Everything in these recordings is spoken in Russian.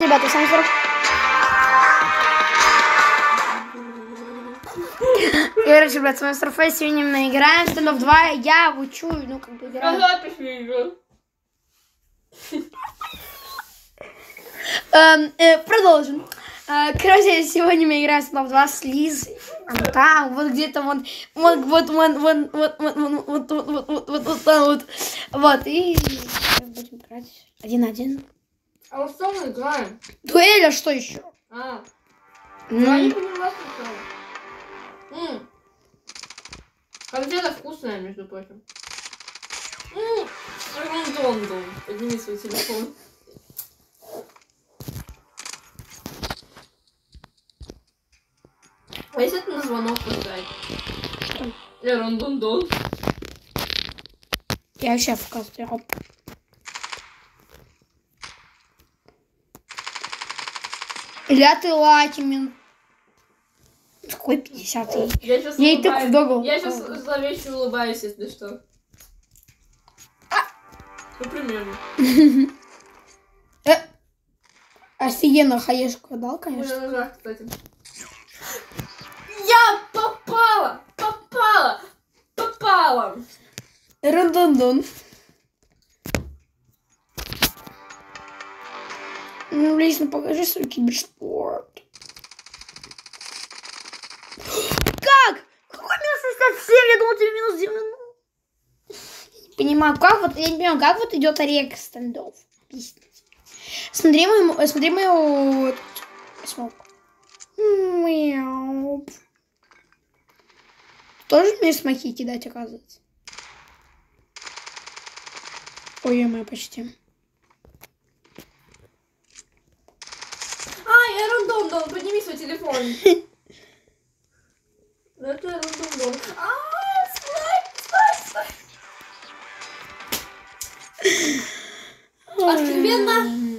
Ребята, сами 40. Короче, ребят, с вами Surface, сегодня мы играем в Standoff 2, я учу, ну как бы играю. Продолжим. Короче, сегодня мы играем в Standoff 2 с Лизой. Там, вот где-то вот, и будем играть 1-1. А вот что мы играем? Дуэль, а что еще? Я не поняла, что. Конфета вкусная, между прочим. Рандом. Подними свой телефон. А если это на звонок поставить? Рандом. Я вообще вкастрил. Ля ты лакимин. Какой 50-й? Я сейчас Ей так в догу. Я сейчас зловеще улыбаюсь, если что. Ну, примерно. Офигенно хаешку дал, Уже конечно. ножах, кстати. Я попала! Рандондон. Ну, Лиза, покажи свой киберспорт. Как? Какой минус 67? Я думал, тебе минус 90. Не понимаю, как вот, я не понимаю, как вот идет орех стендов. Смотри мою смог. Мяу. Тоже умеешь смоки кидать, оказывается. Ой, почти. Я рандом, подними свой телефон. Это рандом. Стой. Откровенно?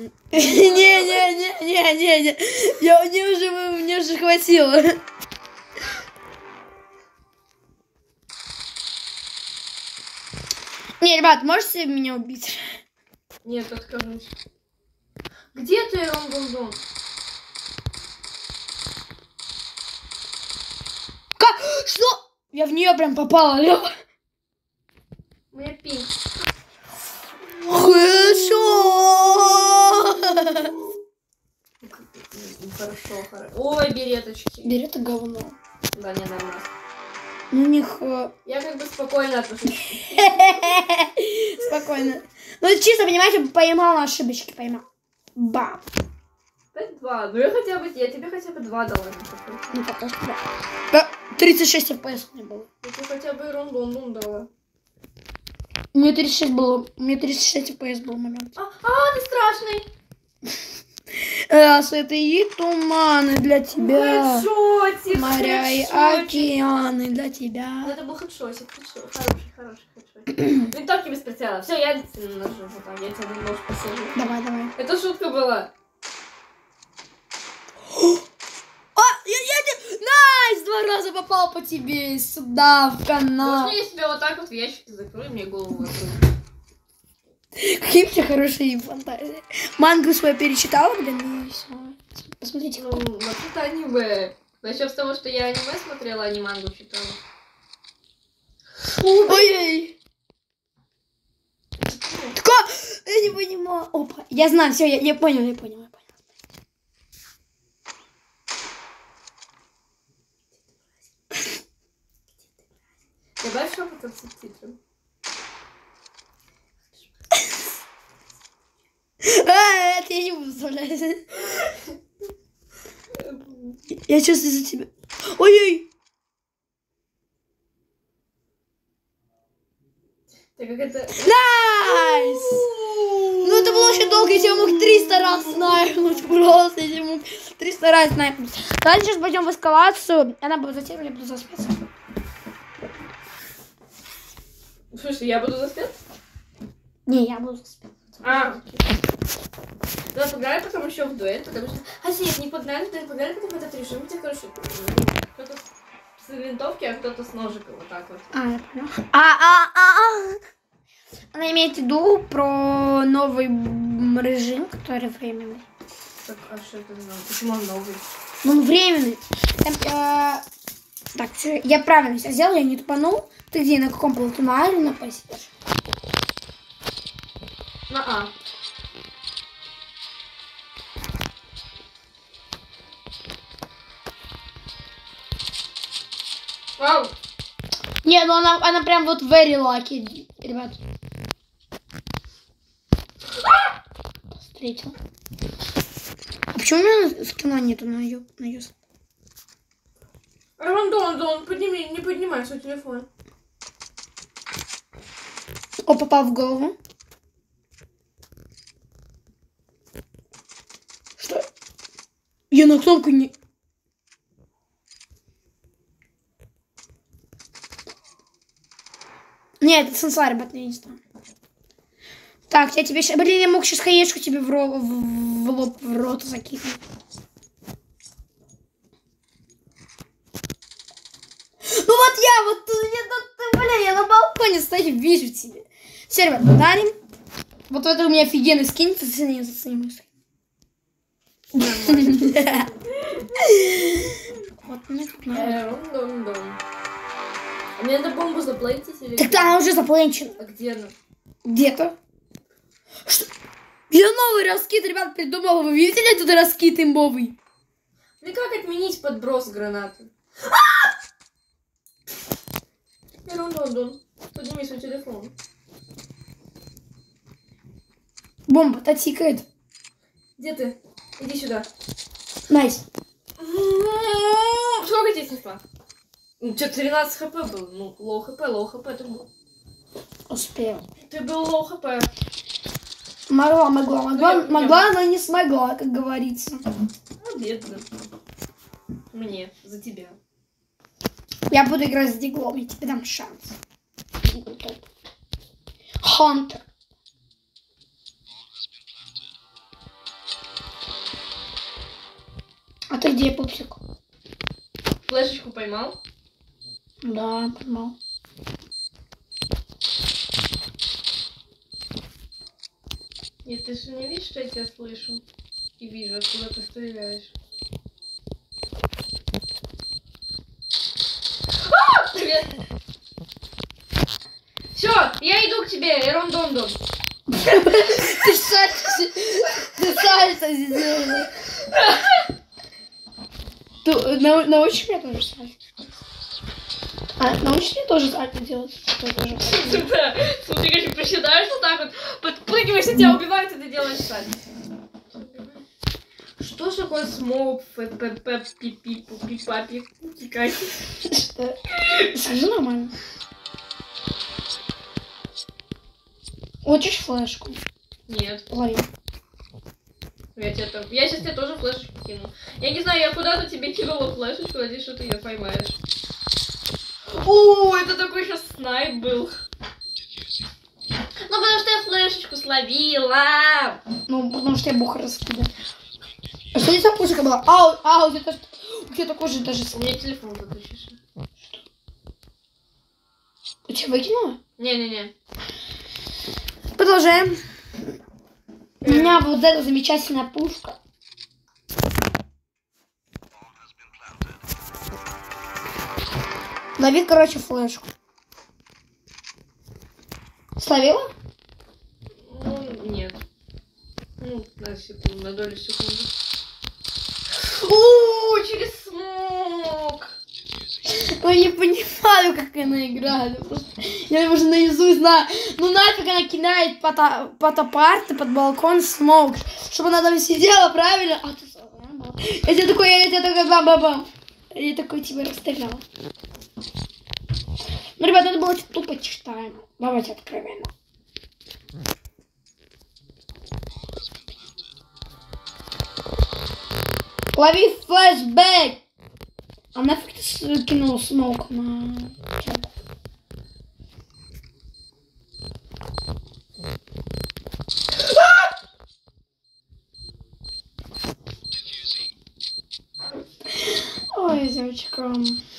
Не. Мне уже хватило. Не, ребят, можете меня убить? Нет, откажусь. Где ты, рандом? Как? Что? Я в нее прям попала, Лёва. Моя пинг. Хорошо. Хорошо. Ой, береточки. Берет говно. Да, не нормально. Ну, у них... Я как бы спокойно отношусь. Спокойно. Ну, чисто, понимаете, поймал ошибочки, поймал. Бам. 5-2. Ну, я тебе хотя бы 2 дала. Ну, пока что да. 36 FPS у меня было. Я тебе хотя бы рандом дала. У меня 36 было. У меня 36 FPS был момент. Ты страшный. Света и туманы для тебя. Хедшотик. Моря и океаны для тебя. Ну, это был хедшотик. Хороший хедшотик. Винтовки без прицела. Все, я нажму. Я тебя немножко посажу. Давай. Это шутка была. Найс! 2 раза попал по тебе сюда, в канал. Можно я себя вот так вот в ящике закрою, мне голову закрою? Какие у тебя хорошие фантазии. Мангу свою перечитала, блин, и все. Посмотрите. Ну, вот это аниме. Начнем с того, что я аниме смотрела, а не мангу читала. Ой-ой. Такое, я не понимаю. Опа, я знаю, все, я понял. Добавь шепотом с субтитрами. Это я не буду вставлять. Я чувствую за тебя. Ой-ой. Так как это... Найс! Ну это было очень долго, я тебя мог 300 раз снайпнуть. Просто я тебя мог 300 раз снайпнуть. Давайте сейчас пойдем в эскалацию. Она будет затем, я буду за спец. Слушай, я буду за спец? Не, я буду за спец. Давай поиграем потом еще в дуэль, потому что... нет, не погнали в дуэль, погнали потом в этот режим, где, короче, кто-то с винтовки, а кто-то с ножиком, вот так вот. Я понял. Она имеет в виду про новый режим, который временный. Так, а что это новый? Почему он новый? Ну, временный. Так, всё, я правильно все сделал, я не тупанул. Ты где, на каком полу? Ты на А или на П сидишь? На А. Вау! Не, ну она прям вот very lucky, ребят. Встретил. А почему у меня скина нету на ее? Рандон, подними, не поднимай свой телефон. О, попал в голову. Что? Я на кнопку не... Нет, это сенсор, ребят, я не знаю. Так, я тебе сейчас... Блин, я мог сейчас хаешку тебе в лоб, в рот закинуть. Ну вот я на балконе стою, вижу тебя. Все, ребят, дарим. Вот это у меня офигенный скин, зацени. Вот мне тут надо. Мне надо бомбу заплатить или... Так она уже заплачена. А где она? Где-то. Что? Я новый раскид, ребят, придумала. Вы видели этот раскид имбовый? Ну как отменить подброс гранаты? Рандон, подними свой телефон. Бомба-то тикает. Где ты? Иди сюда. Найс. Сколько тебе снесла? Что, 13 хп был? Ну, лоу хп ты был. Успел. Ты был лоу хп. Могла, но не смогла, как говорится. Бедно. Мне, за тебя. Я буду играть с диглом, я тебе дам шанс. Хантер. А ты где, пупсик? Флешечку поймал? Да, поймал. Нет, ты же не видишь, что я тебя слышу? И вижу, откуда ты стреляешь. Привет! Все, я иду к тебе, Эрондондон. Ты сальто сделала. Научи меня тоже сальто. Научи меня тоже сальто делать. Да, смотри, как приседаешь вот так вот, подпрыгиваешь, и тебя убивают, и ты делаешь сальто. Что ж такое смоук, пипи-папи, тикай? Что? Скажи нормально. Хочешь флешку? Нет. Лови. Я сейчас тебе тоже флешечку кину. Я не знаю, я куда-то тебе кинула флешечку, надеюсь, что ты ее поймаешь. О, это такой сейчас снайп был. Ну, потому что я флешечку словила. Ну, потому что я буха раскидала. А что здесь за музыка была? Ау, у тебя такой же даже... У меня телефон выключишь. У тебя выкинула? Не-не-не. Продолжаем. У меня вот эта замечательная пушка. Лови, короче, флешку. Словила? Ну, нет. Ну, на долю секунды. О, через смог! Ну, я не понимаю, как она играет. Я уже наизусть знаю. Ну, нафиг она кидает под апарты, под балкон смог. Чтобы она там сидела, правильно? А ты... Я тебе такой бам-бам-бам. Я такой тебя расстреляла. Ну, ребята, это было тупо читаемо. Давайте откровенно. Лови флешбэк! А нафиг ты кинул смок на человека? Ой, девочка.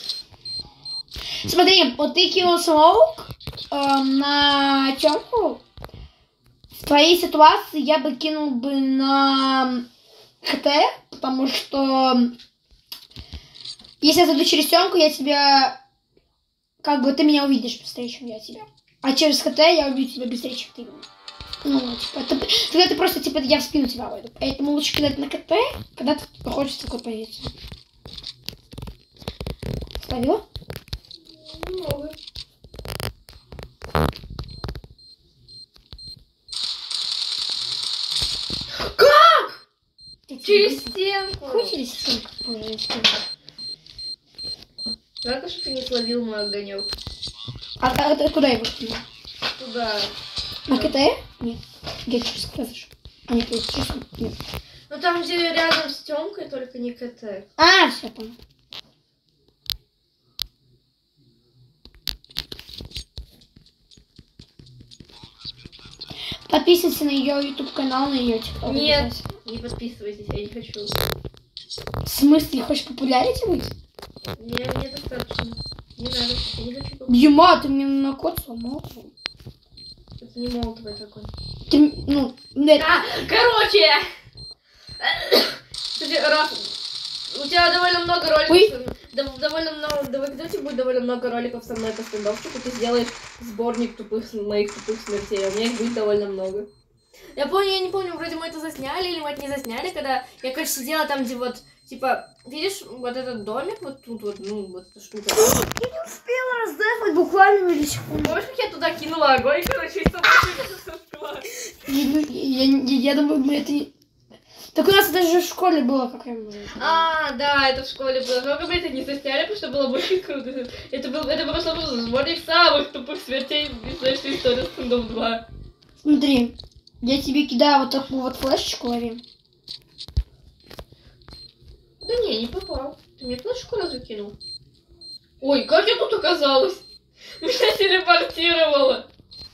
Смотри, вот ты кинул смок на Тёмку. В твоей ситуации я бы кинул бы на КТ, потому что если я зайду через Тёмку, я тебя... Как бы ты меня увидишь быстрее, чем я тебя. А через КТ я увижу тебя быстрее, чем ты меня. Ну, типа, тогда ты просто, типа, я в спину тебя войду. Поэтому лучше кидать на КТ, когда ты находишься в такой позиции. Ставила? Немного. Как? Через стенку. Какой через стенку? Боже, через стенку. Жалко, что ты не словил мой огонек. А ты куда его кинул? Туда. На КТ? Нет. Где через КТ? А, нет, через... Нет. Ну там, где рядом с Тёмкой, только не КТ. А, все, понял. Подписывайся на ее YouTube канал, на ее TikTok. Нет, не подписывайтесь, я не хочу. В смысле, хочешь популярить быть? Мне достаточно. Не надо, я не хочу. Дима, ты мне на код сломал. Это не молотовый такой. Ты, ну, нет. Короче! Кстати, Раф, у тебя довольно много роликов. Ой. Довольно много. Когда у тебя будет довольно много роликов со мной по стендовщику, ты сделаешь сборник моих тупых смертей. А у меня их будет довольно много. Я не помню, вроде мы это засняли или мы это не засняли, когда я, короче, сидела там, где вот, типа, видишь, вот этот домик, вот тут вот, ну, вот эта штука. Я не успела раздать буквально или секунду. Помнишь, как я туда кинула огонь, короче, и собой. Я думаю, мы это не... Так у нас даже в школе было, как я могу. Да, это в школе было. Только мы это не засняли, потому что было очень круто. Это просто был сборник самых тупых смертей из нашей истории Стендов 2. Смотри, я тебе кидаю вот такую вот флешечку, лови. Да не попал. Ты мне флешку разве кинул? Ой, как я тут оказалась? Меня телепортировало.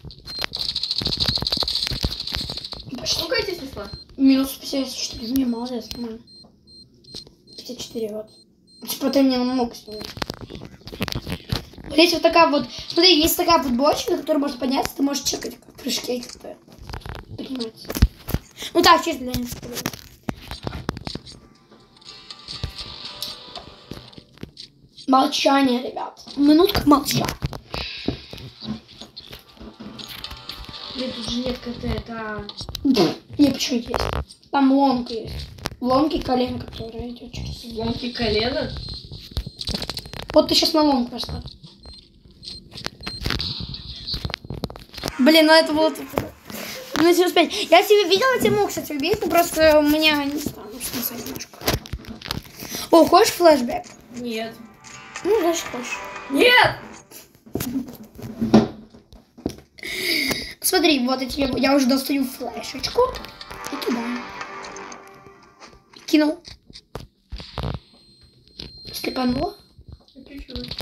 Сколько я тебя снесла? Минус 54. Не, молодец, нормально. 54, вот. Типа ты мне намного снял. Вот есть вот такая вот... Смотри, есть такая вот бочка, на которую можно подняться, ты можешь чекать в прыжке, типа. Подниматься. Ну так, чисто для них. Молчание, ребят. Минутка молчания. Блин, тут же нет КТ, это... Не, почему есть? Там ломка есть. Ломки колено, которая идет через... Ломки колена? Вот ты сейчас на ломку пошла. Блин, ну это было тупо. Ну, если успеть. Я тебя видела, тебя мог, кстати, убить, но просто у меня не знаю, что немножко. О, хочешь флешбэк? Нет. Ну, значит, хочешь. Нет! Смотри, вот я уже достаю флешечку и кидаю. Кинул. Скипанула. Чуть-чуть.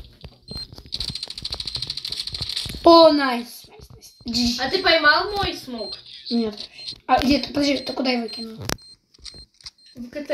О, найс. А ты поймал мой смог? Нет. А где ты? Подожди, ты куда его кинул? В КТ.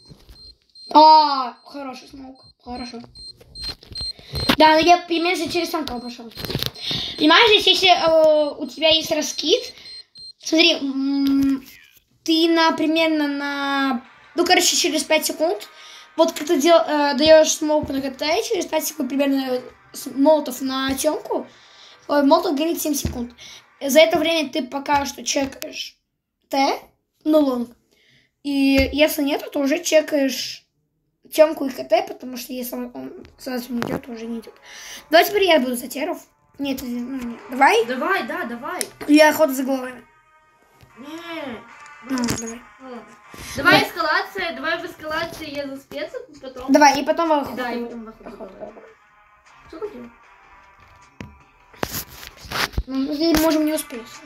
Хороший смог. Хорошо. Да, но я, понимаешь, через самку пошел. Понимаешь, если у тебя есть раскид, смотри, ты примерно на... Ну, короче, через 5 секунд, вот как ты даешь смог на КТ, через 5 секунд примерно молотов на темку, молотов горит 7 секунд. За это время ты пока что чекаешь Т, ну, лонг. И если нет, то уже чекаешь темку и КТ, потому что если он сразу не идет, то уже не идет. Давай теперь я буду за теров. Нет, нет. Давай. Давай, да, давай. Я охота за головами. Давай. Давай. Давай эскалация, давай в эскалации я за спецом, потом... Давай, и потом охота. Да, и потом в охоту. Что хотел? Мы можем не успеть сейчас.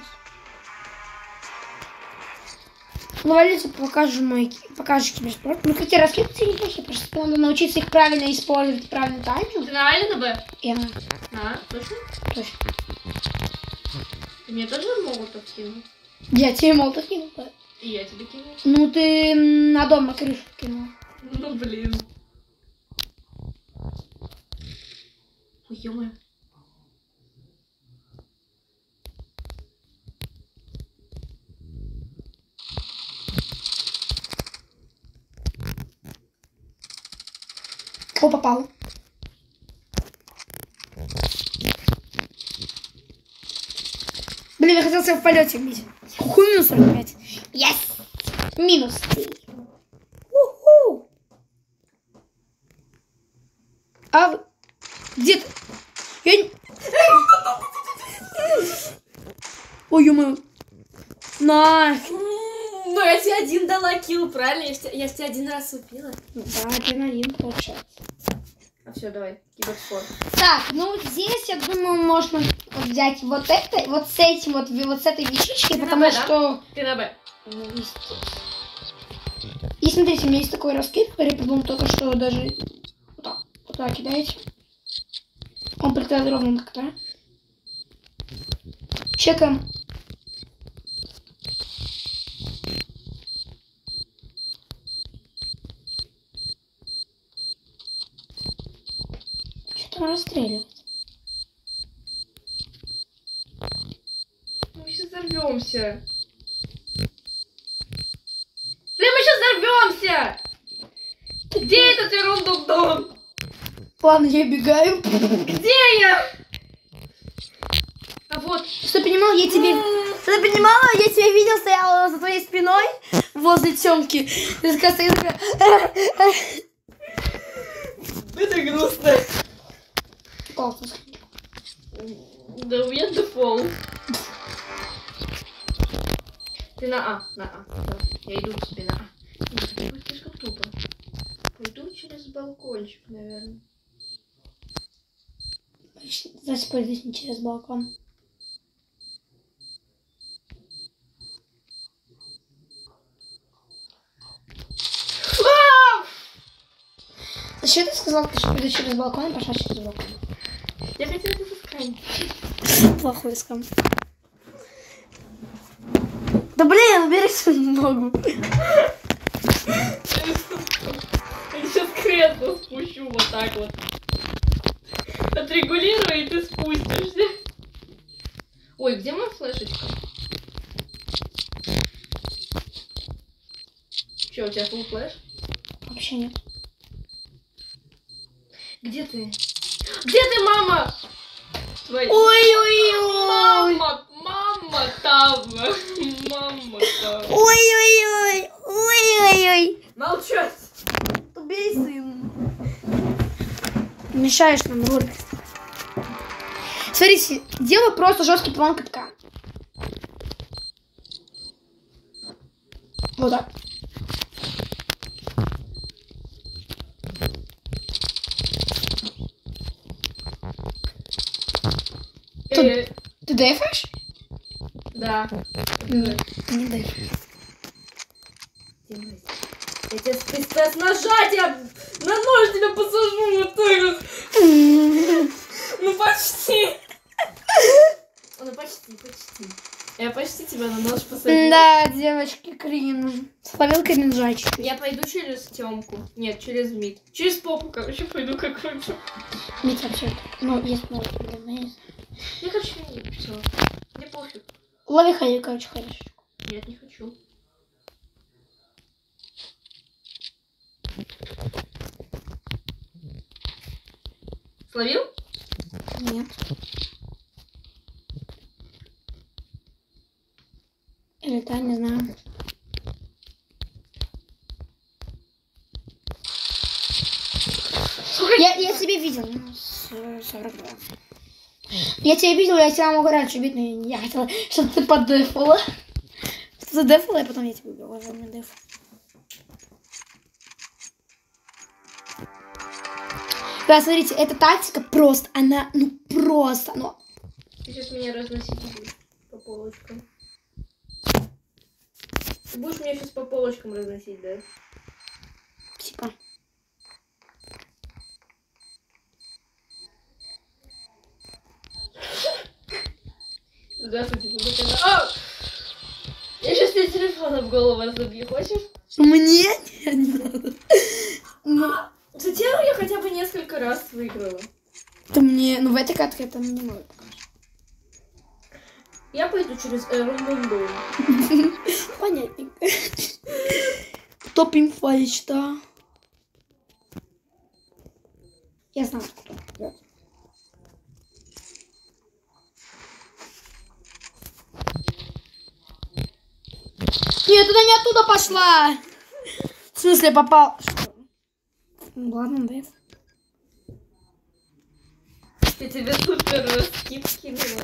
Ну, валите, покажешь киберспорт. Ну, какие раскидки неплохие, просто надо научиться их правильно использовать, правильно тайминг. Ты нормально на Б? Я. Точно? Точно. Ты мне тоже могут кинуть? Я тебе молотов кинул. И я тебе кину. Ну, ты на дом, на крышу кинул. Ну, блин. Ой, ё-моё. Фу, попал. Блин, я хотел себя в полете бить. Хуй минус 45. Yes! Минус 3. Уху! А где ты? Я не... Ой, ё-моё. На. Ну, я тебе один дала килл, правильно? Я тебя один раз убила. Да, 1-1 получается. А все, давай, киберспорт. Так, ну вот здесь, я думаю, можно взять вот это, вот с этим, вот с этой вещичкой, потому Б, что... Да? Ты на Б. Ну, и смотрите, у меня есть такой раскид, который я придумал только что даже... Вот так кидаете. Он прилетает ровно как-то. Чекаем. Что там расстреливать? Мы сейчас взорвемся. Блин, мы сейчас взорвемся! Где этот Ирундундун? Ладно, я бегаю. Где я? А вот. Что понимал, я тебе... Что ты понимала, я тебя видел, стояла за твоей спиной возле Тёмки. Ты такая стоишь, такая... Это грустно. Классно. Да у меня дефол. Ты на А, на А. Да. Я иду к тебе на А. Нет, это слишком тупо. Пойду через балкончик, наверное. Значит, пойдешь не через балкон. Зачем ты сказал, что пойду через балкон и пошла через балкон? Я хотела это засканить. Плохой скам. Да блин, убери свою ногу. Я сейчас кресло спущу вот так вот. Отрегулирую, и ты спустишься. Ой, где моя флешечка? Че, у тебя full флеш? Вообще нет. Где ты? Где ты, мама? Твоя... Ой-ой-ой. Мама там. Мама там. Ой-ой-ой. Ой-ой-ой. Молчать. Убей сын. Мешаешь нам ролик. Смотрите, делаю просто жесткий план катка. Вот так. Ты дефаешь? Да. Нет, не дефаешь. Я тебе с ножа тебя на нож тебя посажу вот так. Ну почти. Ну почти. Я почти тебя на нож посадила. Да, девочки, кринж. Словил кринжачку. Я пойду через Тёмку. Нет, через Мид. Через попу, короче, пойду какой-то. Мид вообще. Ну, есть много проблем. Я хочу все. Мне пофиг. Лови ходишь, короче, ходишь. Нет, не хочу. Словил? Нет. Или да, не знаю. Я тебя видел. 42. Я тебя видел, я тебя могу раньше убить, но я хотела, чтобы ты поддефала. Что ты дефала, и потом я тебя убила за меня деф. Да, смотрите, эта тактика просто, она, ну просто, но... Ты сейчас меня разносить будешь по полочкам. Ты будешь меня сейчас по полочкам разносить, да? Типа. Здравствуйте, а! Я сейчас тебе телефон в голову разобью, хочешь? Мне? Не надо. Ну, Затем я хотя бы несколько раз выиграла. это мне, ну в этой катке это мне не надо. Я пойду через Эрундундун. Понятненько. Топ-инфа, да. Я знаю, кто. Вот. Нет, туда не оттуда пошла. В смысле, попал. Что? Ну, ладно, да. Я тебе супер скип кинула.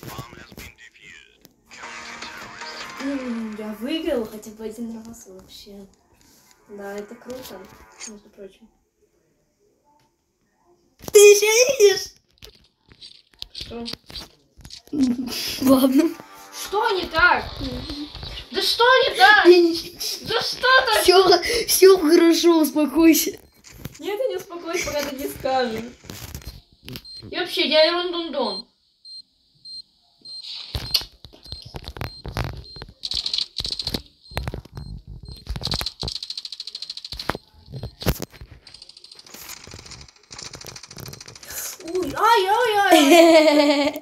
Я выиграла хотя бы один раз вообще. Да, это круто, между прочим. Ты еще видишь? Что? Ладно. Что не так? Да что не так? Да что так? Все хорошо, успокойся. Нет, я не успокоюсь, пока ты не скажешь. И вообще, я Ирондондон. Ой, ай-ай-ай.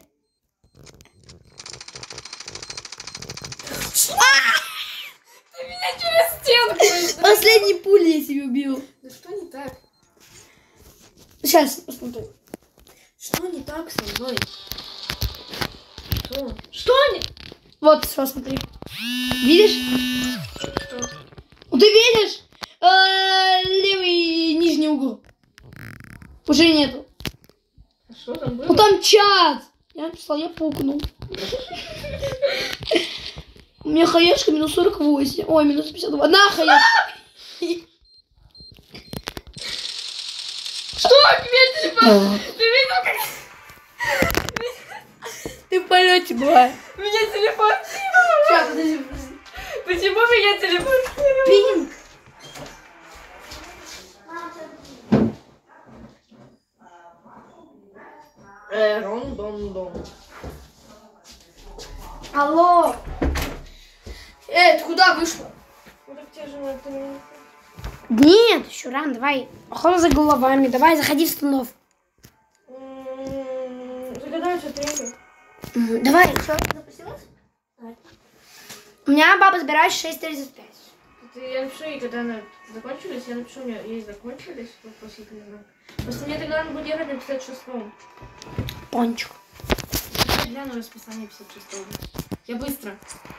Ты меня через стенку. Последней пулей я себя убил. Да что не так? Сейчас посмотрю. Что не так со мной? Что? Что не... Вот, все, смотри. Видишь? Что? Ты видишь? Левый нижний угол. Уже нету. А что там было? Ну там чат. Я написал, я пукнул. У меня хаешка минус 48. Ой, минус 52. На, хаешка. Что? Тебе телефон? Ты видел, как... Ты в полете была. Меня телефонировало? Сейчас, подожди. Почему меня телефонировало? Пинг. Рондондон. Алло. Ты куда вышла? Ну так тебе же это не... Нет, еще рано, давай. Охота за головами. Давай, заходи в стендов. Загадай, что тренинг. Давай, что, запустилась? Давай. У меня баба забирает 6:35. Я напишу ей, когда она закончилась, я напишу, у меня ей закончились вопросительный знак. Просто мне тогда надо будет ехать на 56-м. Пончик. Я гляну расписание 56-го. Я быстро.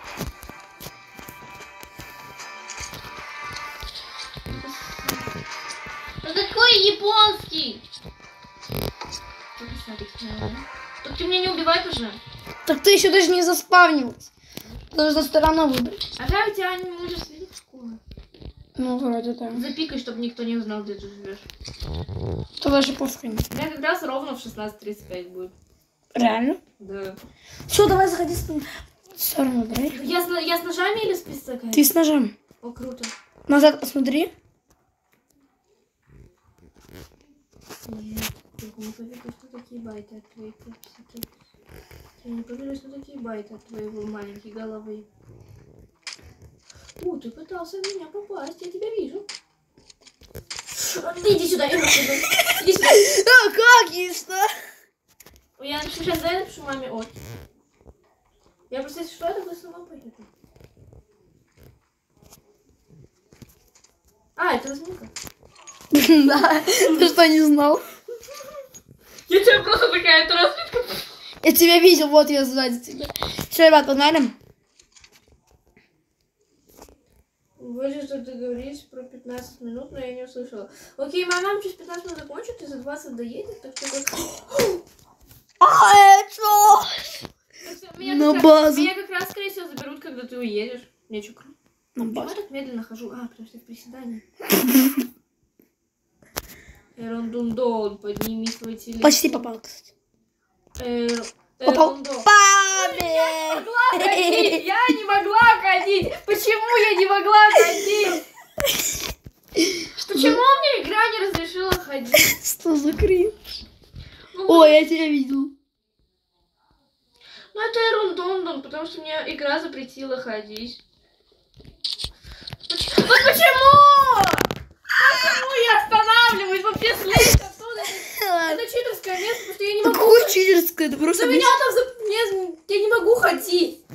Ну какой японский? Так ты меня не убивай уже. Так ты еще даже не заспавнилась. Нужно сторону выбрать. Ага, у тебя не можешь следить школы. Ну, вроде да. Запикай, чтобы никто не узнал, где ты живешь. То даже пофиг. У меня как раз ровно в 16:35 будет. Реально? Да. Все, давай заходи в сторону, выбирай. Я с ножами или с пистолетом? Ты с ножом. О, круто. Назад посмотри. Нет, только не поверю, что такие байты от твоей психики. Я не поверю, что такие байты от твоего маленькой головы. Ты пытался в меня попасть, я тебя вижу. Иди сюда, иди сюда. А как есть, что? Я напишу сейчас, дай напишу маме от. Я просто, если что, я тогда сама поеду. А, это разминка. Да, ты что, не знал? Я тебя просто такая, это разминка. Я тебя видел, вот я сзади тебя. Все, ребят, погнали. Вроде что договорились про 15 минут, но я не услышала. Окей, моя мама через 15 минут закончит и за 20 доедет, так что... что? На базу. Меня как раз, скорее всего, заберут, когда ты уедешь. Мне что, круто? На Почему я базу. так медленно хожу? А, потому что я в приседании. Эрондундон, подними свой телефон. Почти попал, кстати. Попал. Эрондон. Папе! Я не могла ходить! Почему я не могла ходить? Почему мне игра не разрешила ходить? Что за кринж? Ой, я тебя видел. Ну это Эрондондон, потому что мне игра запретила ходить. Вот почему? Почему я останавливаюсь? Вообще слышь оттуда? Это читерское место, потому что я не могу. Какое читерское? Это просто... За меня там я не могу ходить.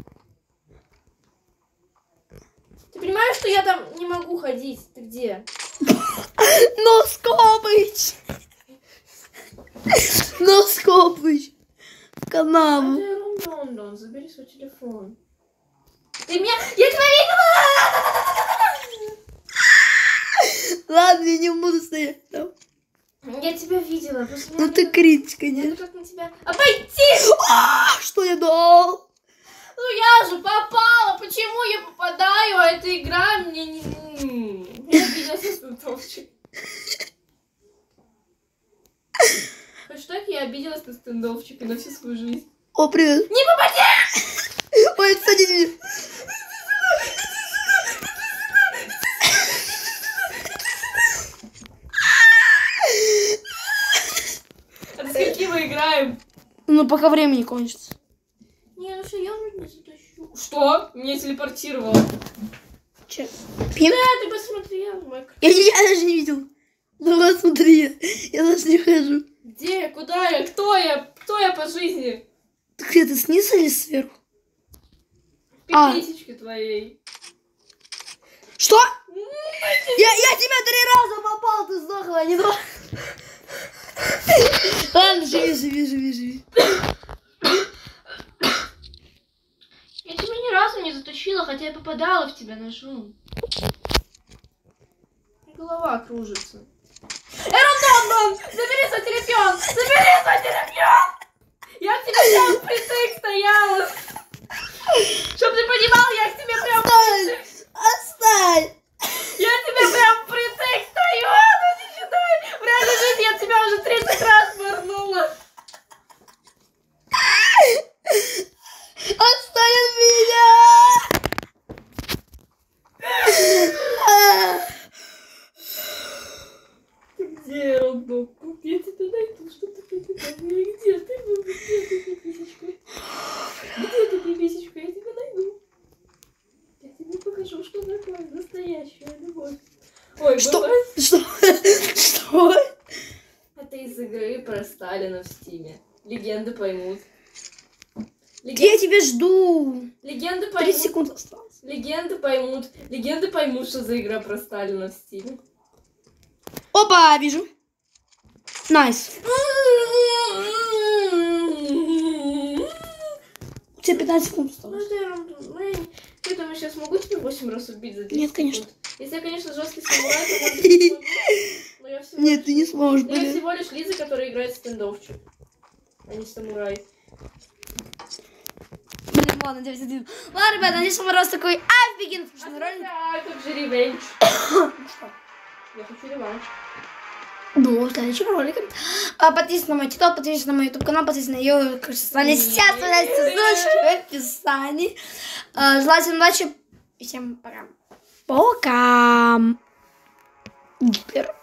Ты понимаешь, что я там не могу ходить? Ты где? Ну, Скобыч! Ну, скопыч. В канаву. Рон, забери свой телефон. Ты меня... Я тебя видела! Ладно, я не буду стоять там. Я тебя видела. Ну ты крич, Я конечно. как на тебя... Обойти! Что я дал? Ну я же попала! Почему я попадаю? А эта игра мне не... Я обиделась на стендовчик. Хэштег я обиделась на стендовчика на всю свою жизнь. О, привет. Не попади! Ой, кстати, А до скольки мы играем? ну пока времени кончится. Не, ну все, я уже не затащу. Что? Меня телепортировало. Че? Пин? Да, ты посмотрел, Мэг. Я даже не видел. Ну вот смотри, я даже не хожу. Где? Куда я? Кто я? Кто я по жизни? Так это снизу или сверху? А. Пиписечки твоей. Что? Я тебя 3 раза попал, ты сдохла, не то. Ладно, живи. Я тебя ни разу не затащила, хотя я попадала в тебя ножом. Голова кружится. Эрондон! Забери свой телефон! Забери свой телефон! Я к тебе прям впритык стояла! Чтоб ты понимал, я к тебе прям... Оставь! Я к тебе прям впритык стою! Ну не считай! В реальной жизни я тебя уже 30 раз пырнула! Отстань от меня! Ты где, Эрондон? Я тебя найду, что ты понимаешь? Где ты? Где ты, пиписечка? Где ты, пиписечка? Я тебя найду. Я тебе покажу, что такое настоящая любовь. Ой, Что? бывает. Что? Это из игры про Сталина в Стиме. Легенды поймут. Я тебя жду. Легенды 30 поймут. секунд осталось. Легенды поймут. Легенды поймут, что за игра про Сталина в Стиме. Опа, вижу. Найс. У тебя 15 секунд Ну, осталось. это ерунда. Я думаю, сейчас могу тебя 8 раз убить за 10 Нет, конечно. секунд? Если я, конечно, жесткий самурай, то может быть смогу. Но я всего Нет, лишь... ты не сможешь, Я блин. всего лишь Лиза, которая играет в стендовчик, а не самурай. Блин, ладно, 9 1. Ладно, ребята, надеюсь, вам раз такой офигенный смешной ролик. А как же ревенж? Я хочу реванш. До следующего ролика. Подписывайтесь на мой титул, подписывайтесь на мой YouTube канал, подписывайтесь на ее социальные сети, оставляйте ссылочки в описании. Желаю всем удачи и всем пока. Пока. Гитлер.